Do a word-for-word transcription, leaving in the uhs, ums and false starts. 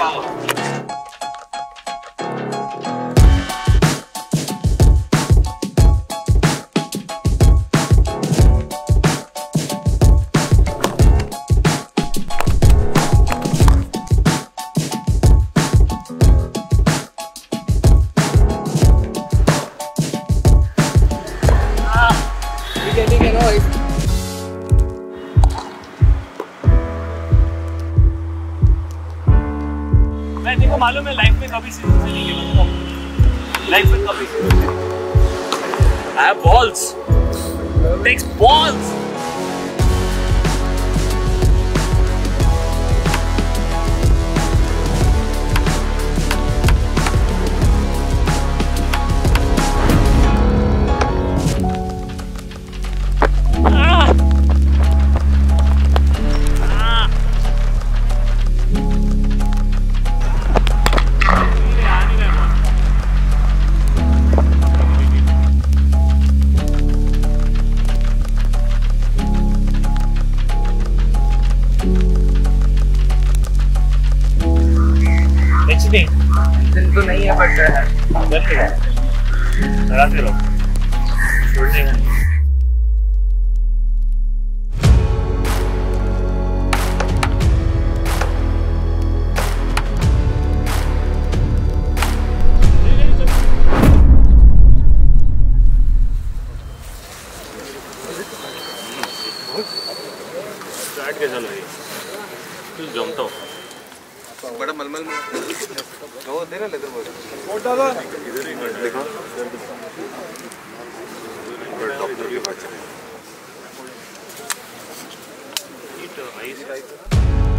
मैं देखो मालूम है लाइफ में कभी सीरीज नहीं खेला लाइफ में कभी I have balls takes balls दिन तो नहीं है बट है डराते रहो छोड़ने का नहीं स्टार्ट कैसा लगे कुछ जमता हो बड़ा मलमल में वो दे रहा लेदर बोल इधर ही देखो डॉक्टर के पास चले आइस